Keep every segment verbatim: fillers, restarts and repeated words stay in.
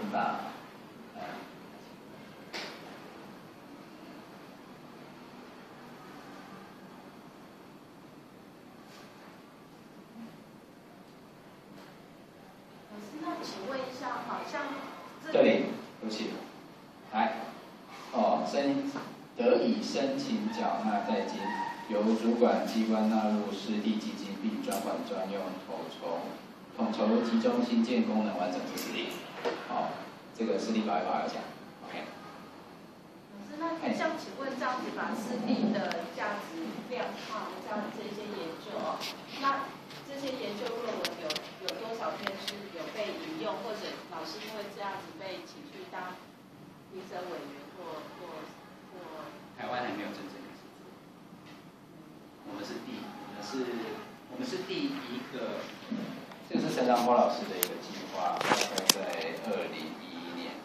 法。 老师，那请问一下，好像这里，对不起，来，哦，申得以申请缴纳在金，由主管机关纳入市地基金，并专款专用统筹统筹集中新建功能完整之实例。哦，这个实例跑一跑要讲 ，OK。 老师，那像请问这样子把湿地的价值量化这样这些研究哦，那这些研究论文有有多少篇是有被引用，或者老师因为这样子被请去当评审委员或或或？ 台湾还没有真正开始做，我们是第，我们是，我们是第一个，这个是陈长波老师的一个计划，大概在二零一一年。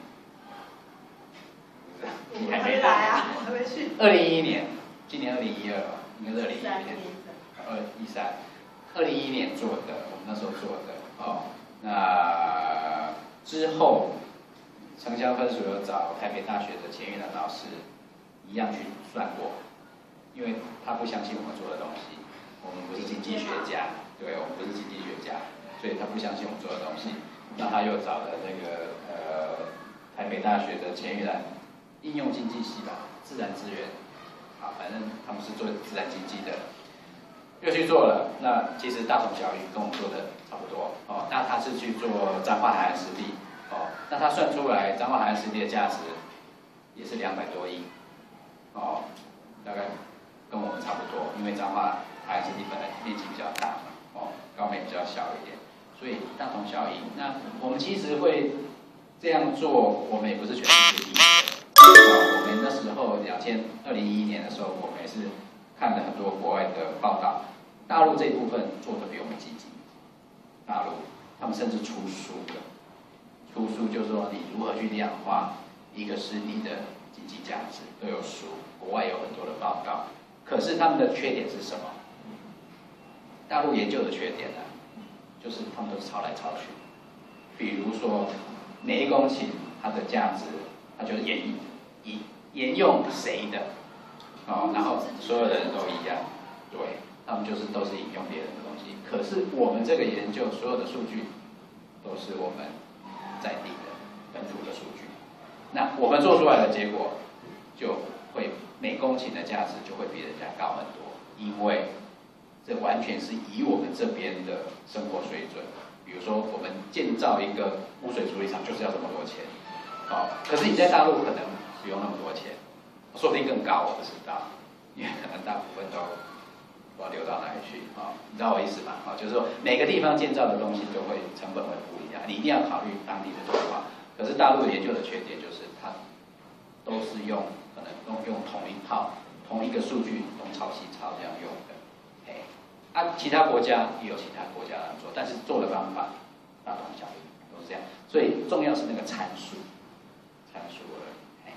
你还没来啊？我还没去。 二零一一年，今年二零一二吧，应该是二零一一年。二一三，二零一一年做的，我们那时候做的哦。那之后，城乡分署有找台北大学的钱玉兰老师，一样去算过，因为他不相信我们做的东西，我们不是经济学家，对，我们不是经济学家，所以他不相信我们做的东西。那他又找了那个呃台北大学的钱玉兰。应用经济系吧，自然资源，好，反正他们是做自然经济的，又去做了。那其实大同小异，跟我们做的差不多哦。那他是去做彰化海岸湿地哦，那他算出来彰化海岸湿地的价值也是两百多亿哦，大概跟我们差不多，因为彰化海岸湿地本来面积比较大嘛，哦，高美比较小一点，所以大同小异。那我们其实会这样做，我们也不是全世界第一个。我们那时候两千二零一一年的时候，我们也是看了很多国外的报道，大陆这一部分做的比我们积极。大陆他们甚至出书了，出书就是说你如何去量化一个湿地的经济价值，都有书，国外有很多的报告。可是他们的缺点是什么？大陆研究的缺点呢、啊，就是他们都是抄来抄去。比如说每一公顷它的价值，它就是沿用沿沿用谁的，哦，然后所有人都一样，对，他们就是都是引用别人的东西。可是我们这个研究所有的数据都是我们在地的本土的数据，那我们做出来的结果就会每公顷的价值就会比人家高很多，因为这完全是以我们这边的生活水准。比如说，我们建造一个污水处理厂就是要这么多钱，哦，可是你在大陆可能不用那么多钱，说不定更高，我不知道，因为可能大部分都不知道流到哪里去，哦，你知道我意思吗？哦，就是说每个地方建造的东西都会成本会不一样，你一定要考虑当地的状况。可是大陆研究的缺点就是它都是用可能用用同一套同一个数据东抄西抄这样用的。啊，其他国家也有其他国家这样做，但是做的方法大同小异，都是这样。所以重要是那个参数，参数而已。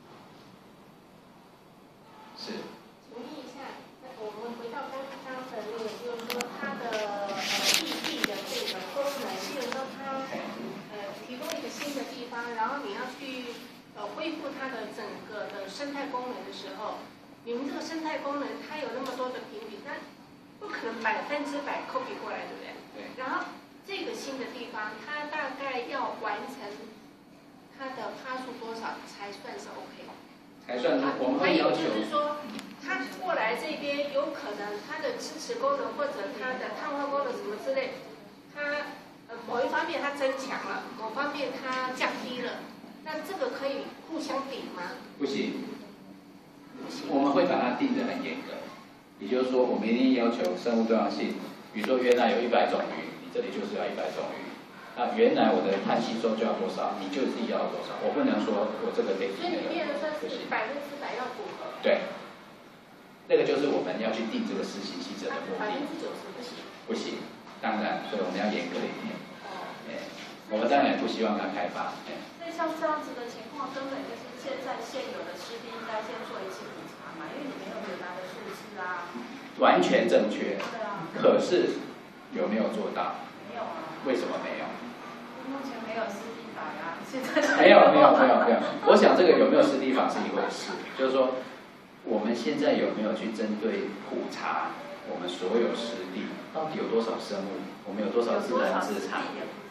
是。 请问一下，那我们回到刚刚的那个，就是说它的呃异地的这个功能，就是说它呃提供一个新的地方，然后你要去呃恢复它的整个的生态功能的时候，你们这个生态功能它有那么多的评比，那不可能百分之百 copy 过来，对不对？ 对。 然后这个新的地方，它大概要完成它的趴数多少才算是 OK？ 才算是我们会要求。 还有就是说，它过来这边有可能它的支持功能或者它的碳化功能什么之类，它呃某一方面它增强了，某方面它降低了，那这个可以互相比吗？ 不行。不行。我们会把它定得很严格。也就是说，我们一定要求生物多样性。比如说，原来有一百种鱼，你这里就是要一百种鱼。那原来我的碳吸收就要多少，你就自己要多少。我不能说我这个得比那个， 所以你变得算是百分之百要符合。 对，那个就是我们要去定这个施行细则的目的。 百分之九十不行。 不行，当然，所以我们要严格一点。哦。哎，我们当然也不希望它开发。 所以像这样子的情况，根本就是现在现有的湿地应该先做一次补偿嘛，因为你没有原来的数字啊。 完全正确。 对啊。 可是有没有做到？ 没有啊。 为什么没有？ 目前没有湿地法啊，现在没有没有没有没有，我想这个有没有湿地法是一回事，就是说我们现在有没有去针对普查我们所有湿地到底有多少生物，我们有多少自然资产，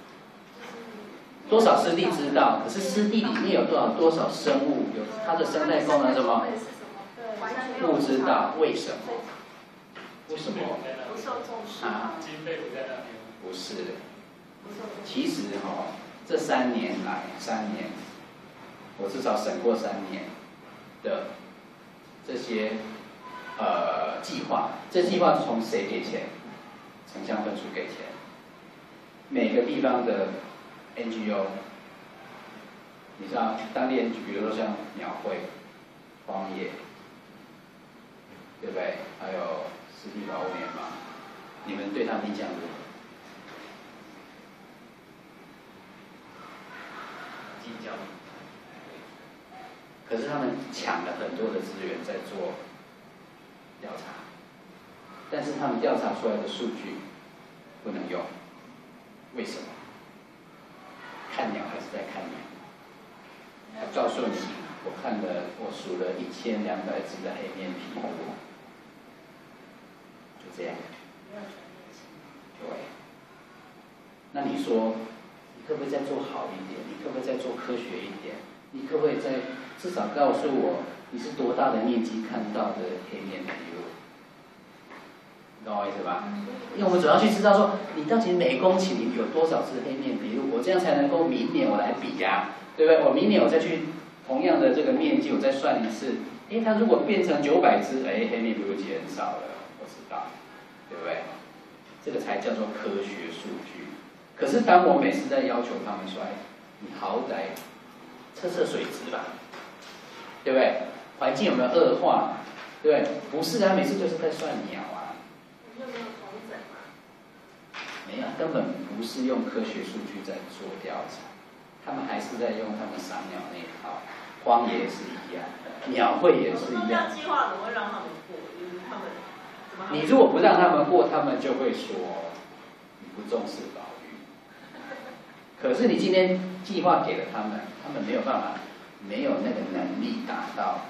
多少湿地知道，可是湿地里面有多少多少生物，有它的生态功能什么，不知道，为什么？为什么？ 不受重视啊？ 经费不在那边。 不是，其实哈、哦，这三年来，三年，我至少审过三年的这些呃计划，这计划是从谁给钱？城乡分署给钱，每个地方的 N G O， 你知道当地 N G O， 比如说像鸟会、荒野，对不对？还有湿地保护联盟，你们对他们印象如何？计较。可是他们抢了很多的资源在做调查，但是他们调查出来的数据不能用，为什么？看鸟还是在看鸟。我告诉你，我看了，我数了一千两百只的黑面琵鹭，就这样。对。那你说，你可不可以再做好一点？你可不可以再做科学一点？你可不可以再至少告诉我，你是多大的面积看到的黑面琵鹭？你懂我意思吧？因为我们主要去知道说，你到底每公顷有多少只黑面琵鹭，我这样才能够明年我来比呀、啊，对不对？我明年我再去同样的这个面积，我再算一次，哎，它如果变成九百只，哎，黑面琵鹭减少了，我知道，对不对？这个才叫做科学数据。可是当我每次在要求他们说，你好歹测测水质吧，对不对？环境有没有恶化？对不对？不是啊，每次就是在算鸟啊。 你有没有同整嘛？ 没有，根本不是用科学数据在做调查，他们还是在用他们赏鸟那一套。荒野也是一样，鸟会也是一样。 计划怎么会让他们过？就是他们怎么？ 你如果不让他们过，他们就会说你不重视保育。可是你今天计划给了他们，他们没有办法，没有那个能力达到。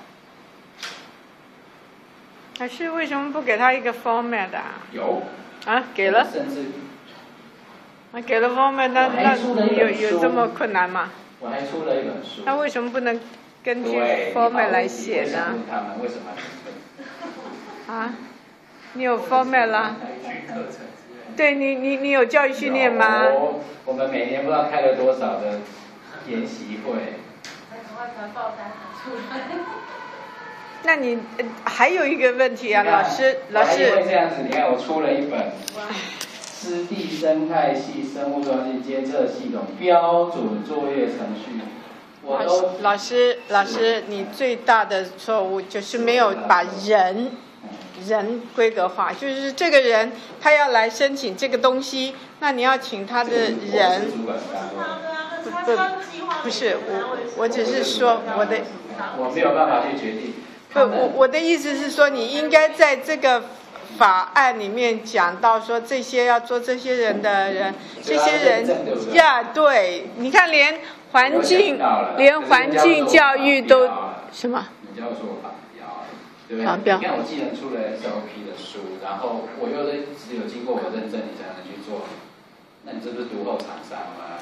还是为什么不给他一个 format 啊？ 有。 啊，给了。 甚至。 啊，给了 format， 那那有有这么困难吗？ 我还出了一本书。 那为什么不能根据 format 来写呢？ 他们为什么？ 啊？你有 format 啦？对你你你有教育训练吗？ 我我们每年不知道开了多少的研习会。 再赶快传报单出来。 那你、呃、还有一个问题啊，老师，老师。 因为这样子，你看我出了一本《湿地生态系生物多样性监测系统标准作业程序》。我都老师，老师，你最大的错误就是没有把人人规格化，就是这个人他要来申请这个东西，那你要请他的人。不不不是我，我只是说我的。 我没有办法去决定。 不，我我的意思是说，你应该在这个法案里面讲到说，这些要做这些人的人，这些人呀，对，你看连环境，连环境教育都什么？ 你叫做绑标，对不对？ 绑标。 你看我既然出了 S O P 的书，然后我又只有经过我认证，你才能去做，那你这不是独后厂商吗？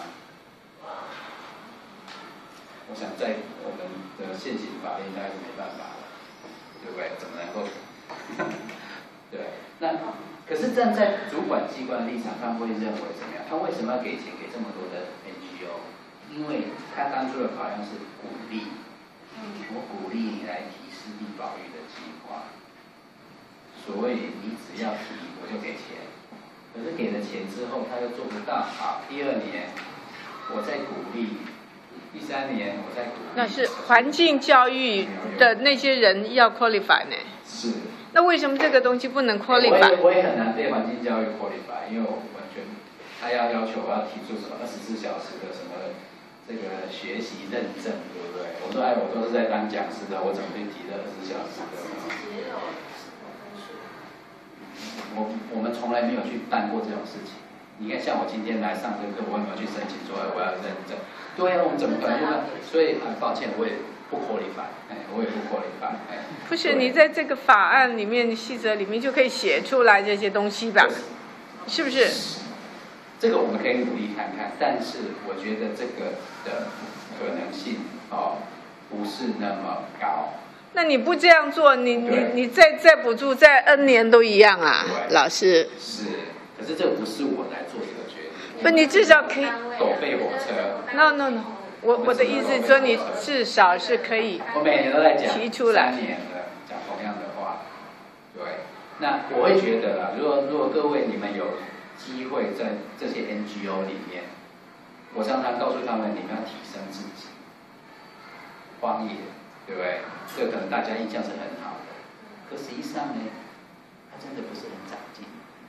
我想在我们的现行法律应该是没办法了。对不对？怎么能够？对，那可是站在主管机关的立场，他们会认为怎么样？他为什么要给钱给这么多的 N G O？ 因为他当初的考量是鼓励，我鼓励你来提湿地保育的计划，所以你只要提我就给钱。可是给了钱之后，他又做不到，好，第二年我再鼓励。第三年我在鼓励。 那是环境教育的那些人要 qualify 呢？ 是。 那为什么这个东西不能 qualify？ 我也我也很难对环境教育 qualify， 因为我完全他要要求我要提出什么二十四小时的什么这个学习认证，对不对？我说哎，我都是在当讲师的，我怎么去提这二十四小时的？ 也有分数。 我我们从来没有去办过这种事情， 你看，像我今天来上这个课，我有没有去申请说我要认证？对啊，我们怎么可能？所以啊，抱歉，我也不 qualify， 哎，我也不 qualify， 哎。 不是，你在这个法案里面、细则里面就可以写出来这些东西吧？是不是？ 这个我们可以努力看看，但是我觉得这个的可能性哦不是那么高。 那你不这样做，你你你再再补助再 N 年都一样啊，老师。 是，可是这不是我来做这个决定。 不，你至少可以。 狗吠火车。 No no no， 我我的意思是说，你至少是可以。 我每年都在讲。 提出来。 三年了，讲同样的话。对，那我会觉得啦，如果如果各位你们有机会在这些 N G O 里面，我常常告诉他们，你们要提升自己。荒野，对不对？这个可能大家印象是很好的，可实际上呢，它真的不是很长进。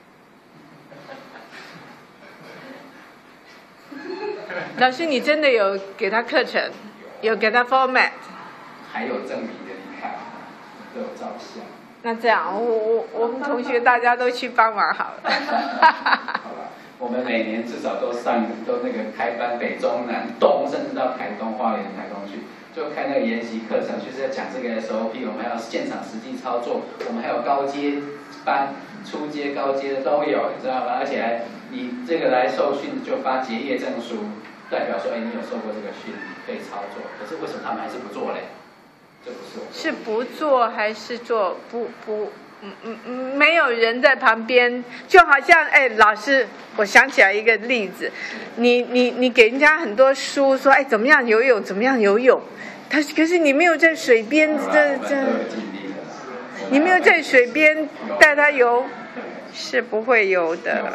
老师，你真的有给他课程，有给他 format， 还有证明的，你看，都有照相。 那这样，我我我们同学大家都去帮忙好了。 好了，我们每年至少都上都那个开班北中南东，甚至到台东、花莲、台东去。就开那个研习课程，就是要讲这个 S O P， 我们还有现场实际操作，我们还有高阶班、初阶、高阶的都有，你知道吗？而且还你这个来受训就发结业证书，代表说，哎，你有受过这个训，你可以操作。可是为什么他们还是不做嘞？这不是我。是不做还是做？不不，嗯嗯嗯，没有人在旁边，就好像哎，老师，我想起来一个例子，你你你给人家很多书，说哎怎么样游泳，怎么样游泳。他可是你没有在水边，这这，你没有在水边带他游，是不会游的。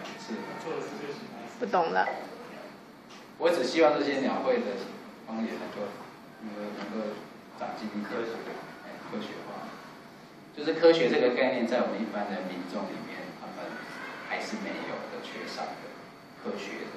不懂了。 我只希望这些鸟会的方言能够能够能够长进科学，科学化。就是科学这个概念，在我们一般的民众里面，他们还是没有的，缺少的科学的。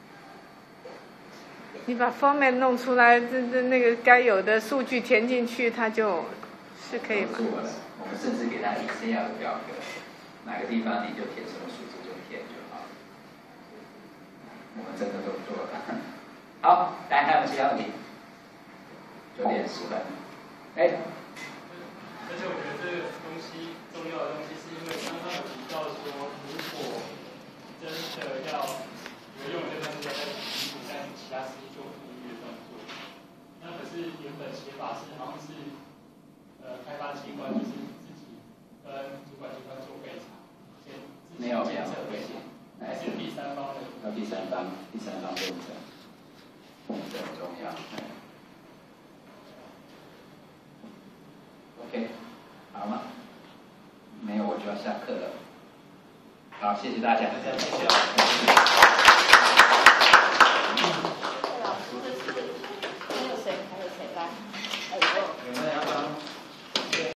你把 format 弄出来，这这那个该有的数据填进去，它就是可以嘛？ 做了，我们甚至给他 Excel 的表格，哪个地方你就填什么数字就填就好。我们真的都做了。好，来还有其他问题？九点十分。哎。 而且我觉得这个东西重要的东西，是因为刚刚有提到说，如果真的要游泳这段时间在基础，但其他事情做复育的动作，那可是原本写法是好像是呃开发机关就是自己跟主管机关做备查，先自己监测这些，还是第三方的？ 要第三方，第三方认证，这很重要。OK， 好吗？没有我就要下课了。好，谢谢大家。 谢谢。